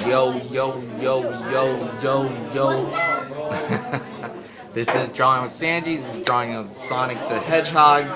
Yo, yo, yo, yo, yo, yo. This is drawing with Sangi. This is drawing of Sonic the Hedgehog.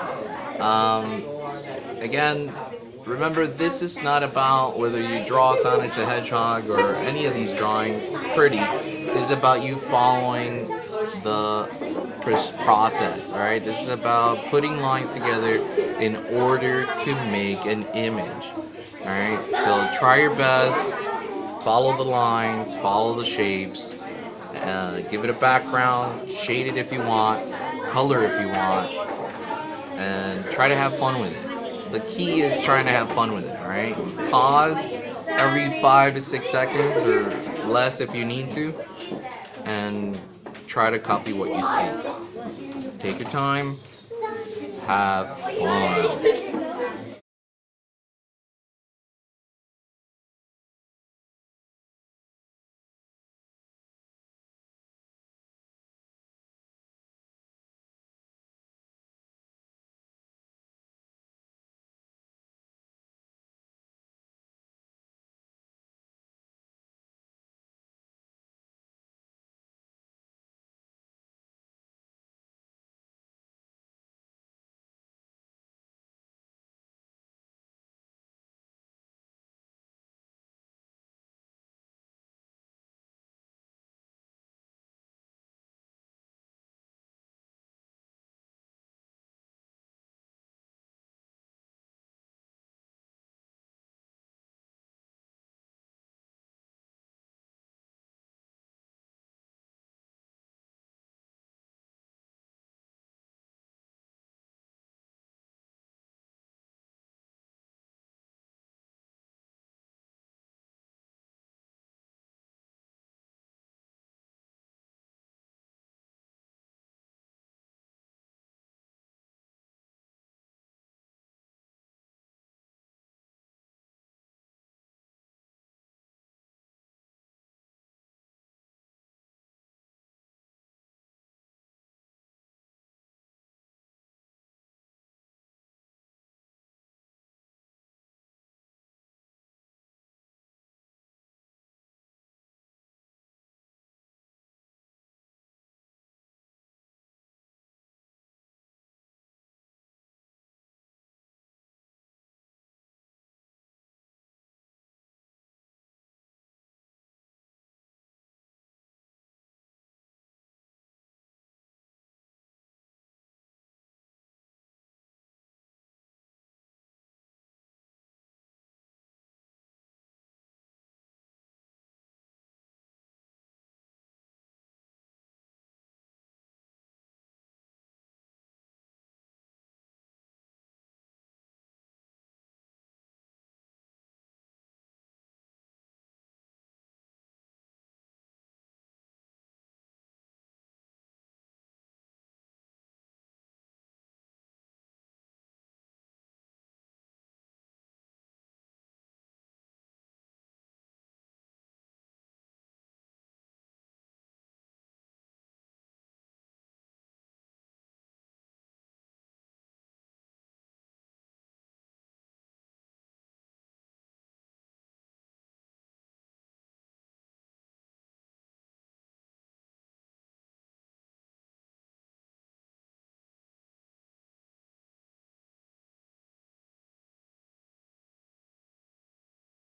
Again, remember, this is not about whether you draw Sonic the Hedgehog or any of these drawings pretty. This is about you following the process, alright? This is about putting lines together in order to make an image, alright? So try your best, follow the lines, follow the shapes, give it a background, shade it if you want, color if you want, and try to have fun with it. The key is trying to have fun with it, alright? Pause every 5 to 6 seconds or less if you need to, and try to copy what you see. Take your time, have fun.